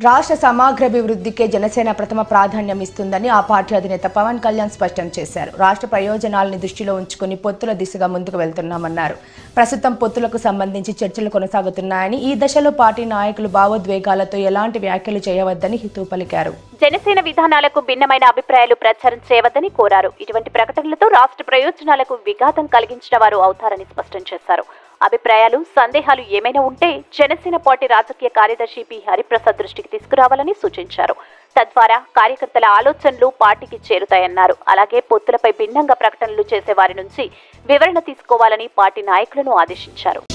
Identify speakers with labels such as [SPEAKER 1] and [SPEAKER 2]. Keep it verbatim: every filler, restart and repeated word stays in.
[SPEAKER 1] రాష్ట్ర సమగ్రాభివృద్ధికే జనసేన ప్రథమ ప్రాధాన్యం ఇస్తుందని ఆ పార్టీ అధినేత పవన్ కళ్యాణ్ స్పష్టం చేశారు. రాష్ట్ర ప్రయోజనాలను దృష్టిలో ఉంచుకుని పొత్తుల దిశగా ముందుకు వెళ్తున్నామన్నారు. ప్రస్తుతం పొత్తులకు సంబంధించి చర్చలు కొనసాగుతున్నాయని, ఈ దశలో పార్టీ నాయకులు భావోద్వేగాలతో ఎలాంటి వ్యాఖ్యలు చేయవద్దని హితవు పలికారు.
[SPEAKER 2] జనసేన విధానాలకు భిన్నమైన అభిప్రాయాలు ప్రచారం చేయవద్దని కోరారు. ఇటువంటి ప్రకటనలతో రాష్ట్ర ప్రయోజనాలకు విఘాతం కలిగించిన వారు అవుతారని స్పష్టం చేశారు. అభిప్రాయాలు, సందేహాలు ఏమైనా ఉంటే జనసేన పార్టీ రాజకీయ కార్యదర్శి పి హరిప్రసాద్ దృష్టికి తీసుకురావాలని సూచించారు. తద్వారా కార్యకర్తల ఆలోచనలు పార్టీకి చేరుతాయన్నారు. అలాగే పొత్తులపై భిన్నంగా ప్రకటనలు చేసే వారి నుంచి వివరణ తీసుకోవాలని పార్టీ నాయకులను ఆదేశించారు.